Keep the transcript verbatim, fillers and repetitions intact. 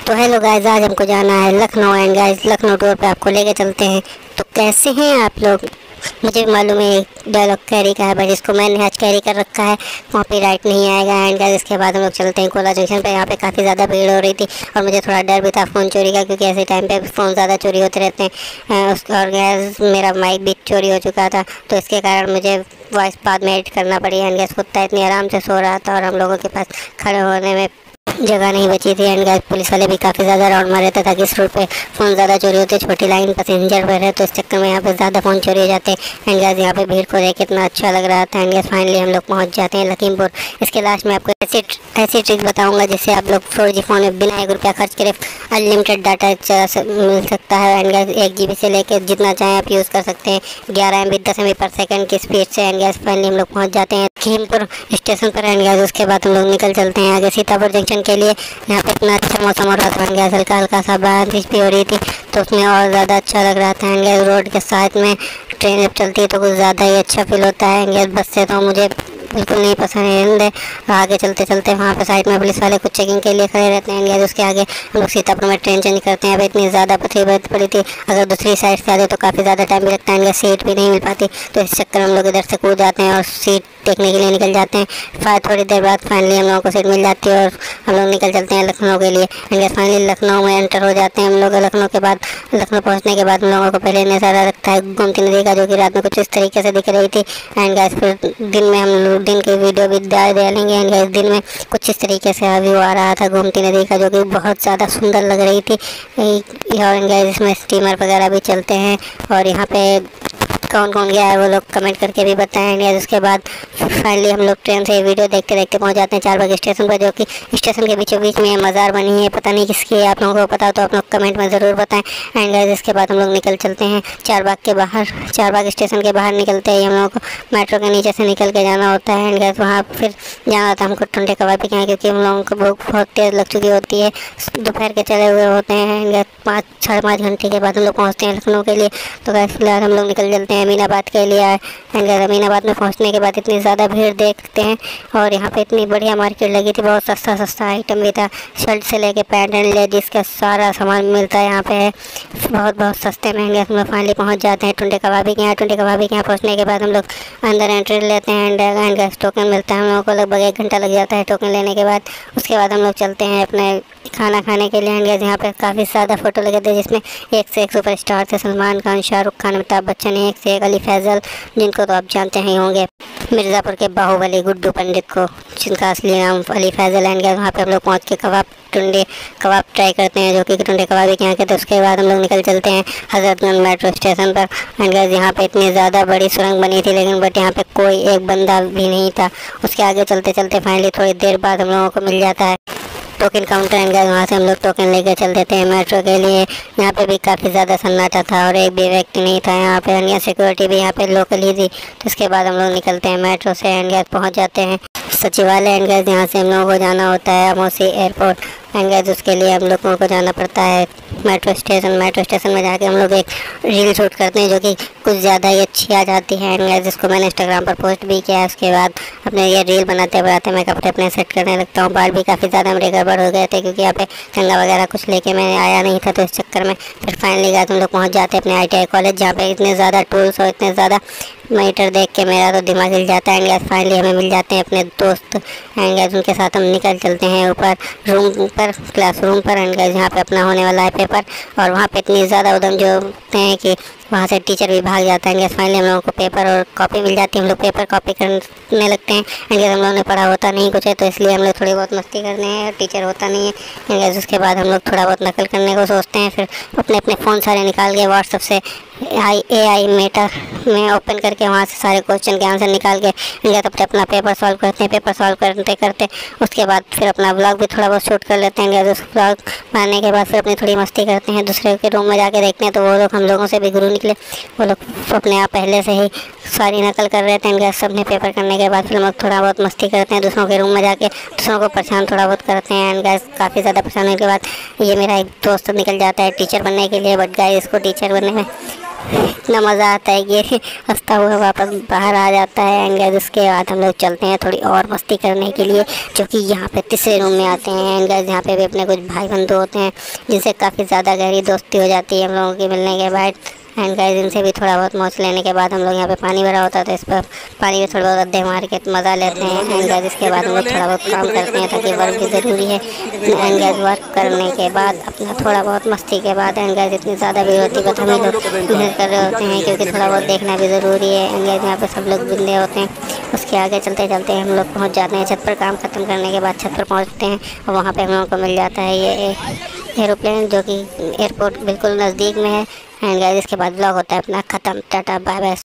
तो hello guys, आज हमको जाना है Lucknow and guys Lucknow tour पे आपको लेके चलते हैं। तो कैसे हैं आप लोग? मुझे मालूम है डायलॉग कैरी का है, बट इसको मैंने आज कैरी कर रखा है, वहाँ पे राइट नहीं आएगा। एंड गाइस इसके बाद हम लोग चलते हैं कोला जंक्शन पे। यहाँ पे काफ़ी ज़्यादा भीड़ हो रही थी और मुझे थोड़ा डर भी था फ़ोन चोरी का, क्योंकि ऐसे टाइम पे फ़ोन ज़्यादा चोरी होते रहते हैं। उस और गैस मेरा माइक भी चोरी हो चुका था, तो इसके कारण मुझे वॉइस बाद में एडिट करना पड़ी। एंड गैस कुत्ता इतनी आराम से सो रहा था और हम लोगों के पास खड़े होने में जगह नहीं बची थी। एंड गाइस पुलिस वाले भी काफ़ी ज़्यादा राउंड मारे थे ताकि इस रोड पे फ़ोन ज़्यादा चोरी होते, छोटी लाइन पैसेंजर पर है, तो इस चक्कर में यहाँ पे ज़्यादा फ़ोन चोरी हो जाते हैं। एंड गाइस यहाँ पे भीड़ को देख कितना अच्छा लग रहा था। एंड गाइस फाइनली हम लोग पहुँच जाते हैं लखीमपुर। इसके लास्ट में आपको ऐसी ऐसी ट्रिक बताऊँगा जिससे आप लोग फोर जी फ़ोन में बिना एक रुपया खर्च करे अनलिमिटेड डाटा मिल सकता है। एंड गाइस एक जी बी से लेकर जितना चाहें आप यूज़ कर सकते हैं, ग्यारह एम बी दस एम बी पर सेकेंड की स्पीड से। एंड गाइस फाइनली हम लोग पहुँच जाते हैं लखीमपुर स्टेशन पर। एंड गाइस उसके बाद हम लोग निकल चलते हैं आगे सीतापुर जंक्शन के लिए। यहाँ पे इतना अच्छा मौसम हो रहा था, एंड गाइस हल्का हल्का सा बारिश भी हो रही थी, तो उसमें और ज़्यादा अच्छा लग रहा था। एंड गाइस रोड के साथ में ट्रेन जब चलती है तो कुछ ज़्यादा ही अच्छा फील होता है। एंड गाइस बस से तो मुझे बिल्कुल नहीं पसंद है। आगे चलते चलते वहाँ पे साइड में पुलिस वाले कुछ चेकिंग के लिए खड़े रहते हैं। उसके आगे हम लोग सीतापुर में ट्रेन चेंज करते हैं। अब इतनी ज़्यादा पथरी बरत पड़ी थी, अगर दूसरी साइड से आते तो काफ़ी ज़्यादा टाइम भी लगता है। सीट भी नहीं मिल पाती, तो इस चक्कर हम लोग इधर से कूद जाते हैं और सीट देखने के लिए निकल जाते हैं। फिर थोड़ी देर बाद फाइनली हम लोगों को सीट मिल जाती है और हम लोग निकल चलते हैं लखनऊ के लिए। एंड फाइनली लखनऊ में एंटर हो जाते हैं हम लोग। लखनऊ के बाद लखनऊ पहुंचने के बाद हम लोगों को पहले नज़ारा रखता है गोमती नदी का, जो कि रात में कुछ इस तरीके से दिख रही थी। एंड गाइस फिर दिन में हम लोग दिन की वीडियो भी डालेंगे। एंड गाइस दिन में कुछ इस तरीके से व्यू आ रहा था गोमती नदी का, जो कि बहुत ज़्यादा सुंदर लग रही थी। और गाइस इसमें स्टीमर वगैरह भी चलते हैं, और यहाँ पे कौन कौन गया है वो लोग कमेंट करके भी बताएंगे। उसके बाद फाइनली हम लोग ट्रेन से वीडियो देखते देखते पहुंच जाते हैं चारबाग स्टेशन पर, जो कि स्टेशन के बीचों बीच में मज़ार बनी है। पता नहीं किसकी है, आप लोगों को पता हो तो आप लोग कमेंट में ज़रूर बताएं। एंड गाइस इसके बाद हम लोग निकल चलते हैं चारबाग के बाहर। चारबाग स्टेशन के बाहर निकलते ही हम लोगों को मेट्रो के नीचे से निकल के जाना होता है। एंड गाइस वहाँ फिर जाना था हमको ठंडे कबाब भी खाएँ, क्योंकि हम लोगों को भूख बहुत तेज़ लग चुकी होती है, दोपहर के चले हुए होते हैं। एंड गाइस पाँच साढ़े पाँच घंटे के बाद हम लोग पहुँचते हैं लखनऊ के लिए। तो गाइस फिलहाल हम लोग निकल चलते हैं अमीनाबाद के लिए। एंड अमीनाबाद में पहुंचने के बाद इतनी ज़्यादा भीड़ देखते हैं, और यहाँ पे इतनी बढ़िया मार्केट लगी थी, बहुत सस्ता सस्ता आइटम भी था। शर्ट से लेके पैंट एंड लेडीज़ का सारा सामान मिलता है यहाँ पे, बहुत बहुत सस्ते महंगे। हम लोग फाइनली पहुँच जाते हैं टुंडे कबाबी के यहाँ। टुंडे कबाबी के यहाँ पहुँचने के बाद हम लोग अंदर एंट्री लेते हैं। एंड एंड गैस टोकन मिलता है हम लोगों को, लगभग एक घंटा लग जाता है टोकन लेने के बाद। उसके बाद हम लोग चलते हैं अपने खाना खाने के लिए। एंड गैस यहाँ पे काफ़ी ज़्यादा फ़ोटो लगे थे, जिसमें एक से एक सुपर स्टार थे, सलमान खान, शाहरुख खान, अमिताभ बच्चन, एक से एक अली फैज़ल, जिनको तो आप जानते ही होंगे, मिर्ज़ापुर के बाहुबली गुड्डू पंडित को, जिनका असली नाम अली फैज़ल। एंड वहाँ पे हम लोग पहुँच के कबाब टुंडे कबाब ट्राई करते हैं, जो कि टुंडे कबाबी के यहाँ के। तो उसके बाद हम लोग निकल चलते हैं हज़रतगंज मेट्रो स्टेशन पर। एंड गाइस यहाँ पे इतनी ज़्यादा बड़ी सुरंग बनी थी, लेकिन बट यहाँ पे कोई एक बंदा भी नहीं था। उसके आगे चलते चलते फाइनली थोड़ी देर बाद हम लोगों को मिल जाता है टोकन काउंटर। एंड गाइस वहाँ से हम लोग टोकन लेकर चल देते हैं मेट्रो के लिए। यहाँ पे भी काफ़ी ज़्यादा सन्नाटा था और एक भी व्यक्ति नहीं था यहाँ पे। एंड सिक्योरिटी भी यहाँ पे लोकल ही थी। तो उसके बाद हम लोग निकलते हैं मेट्रो से। एंड गाइस पहुँच जाते हैं सचिवालय। एंड गाइस यहाँ से हम लोगों को जाना होता है अमोसी एयरपोर्ट। एंड गाइस उसके लिए हम लोगों को जाना पड़ता है मेट्रो स्टेशन। मेट्रो स्टेशन में जाके हम लोग एक रील शूट करते हैं, जो कि कुछ ज़्यादा ही अच्छी आ जाती है। एंड गाइस जिसको मैंने इंस्टाग्राम पर पोस्ट भी किया है। उसके बाद अपने ये रील बनाते बनाते मैं कपड़े अपने सेट करने लगता हूँ। बाल भी काफ़ी ज़्यादा मेरे गड़बड़ हो गए थे, क्योंकि यहाँ पे कंगा वगैरह कुछ लेके मैं आया नहीं था, तो इस चक्कर में फिर फाइनली गाइस हम लोग पहुँच जाते हैं अपने आई टी आई कॉलेज, जहाँ पे इतने ज़्यादा टूल्स और इतने ज़्यादा मीटर देख के मेरा तो दिमाग हिल जाता है। एंड गाइस फाइनली हमें मिल जाते हैं अपने दोस्त। एंड गाइस उनके साथ हम निकल चलते हैं ऊपर रूम पर, क्लासरूम पर। एंड गाइस यहाँ पे अपना होने वाला है पेपर, और वहाँ पे इतनी ज़्यादा उधम जो होते हैं कि वहाँ से टीचर भी भाग जाता है। गाइस फाइनली हम लोगों को पेपर और कॉपी मिल जाती है, हम लोग पेपर कॉपी करने लगते हैं। एंड गाइस हम लोगों ने पढ़ा होता नहीं कुछ है, तो इसलिए हम लोग थोड़ी बहुत मस्ती करते हैं, टीचर होता नहीं है। एंड गाइस उसके बाद हम लोग थोड़ा बहुत नकल करने को सोचते हैं, फिर अपने अपने फ़ोन सारे निकाल के व्हाट्सएप से आई ए आई मेटा में ओपन करके वहाँ से सारे क्वेश्चन के आंसर निकाल के इंडिया तब अपना पेपर सॉल्व करते हैं। पेपर सॉल्व करते करते उसके बाद फिर अपना ब्लॉग भी थोड़ा बहुत शूट कर लेते हैं। उस ब्लॉग बनाने के बाद फिर अपनी थोड़ी मस्ती करते हैं। दूसरे के रूम में जाके देखते हैं तो वो लोग हम लोगों से भी गुरु निकले, वो लोग अपने आप पहले से ही सारी नकल कर रहे थे। इनके सबने पेपर करने के बाद फिर हम लोग थोड़ा बहुत मस्ती करते हैं, दूसरों के रूम में जाके दूसरों को परेशान थोड़ा बहुत करते हैं। एंड गाइस काफ़ी ज़्यादा परेशान होने के बाद ये मेरा एक दोस्त निकल जाता है टीचर बनने के लिए, बट गाइस इसको टीचर बनने में इतना मज़ा आता है कि हंसता हुआ वापस बाहर आ जाता है। एंड गाइस उसके बाद हम लोग चलते हैं थोड़ी और मस्ती करने के लिए, जो कि यहाँ पे तीसरे रूम में आते हैं। एंड गाइस यहाँ पे भी अपने कुछ भाई बंधु होते हैं जिनसे काफ़ी ज़्यादा गहरी दोस्ती हो जाती है हम लोगों की मिलने के बाद। एंड गाइस इनसे भी थोड़ा बहुत मौज लेने के बाद हम लोग यहाँ पे पानी भरा होता है तो इस पर पानी में थोड़ा बहुत अड्डे मार के मज़ा लेते हैं। एंड गाइस इसके बाद हम लोग थोड़ा बहुत काम करते हैं ताकि वर्क भी ज़रूरी है। एंड गाइस वर्क करने के बाद अपना थोड़ा बहुत मस्ती के बाद एंड गाइस इतनी ज़्यादा भीड़ होती है बट हम लोग मेहनत कर रहे होते हैं क्योंकि थोड़ा बहुत देखना भी ज़रूरी है। एंड गाइस यहाँ पे सब लोग बिंदे होते हैं। उसके आगे चलते चलते हम लोग पहुँच जाते हैं छत पर। काम ख़त्म करने के बाद छत पर पहुँचते हैं और वहाँ पर हम लोगों को मिल जाता है ये एरोप्लेन, जो कि एयरपोर्ट बिल्कुल नज़दीक में है। एंड गाइस इसके बाद ब्लॉग होता है अपना ख़त्म। Tata bye bye.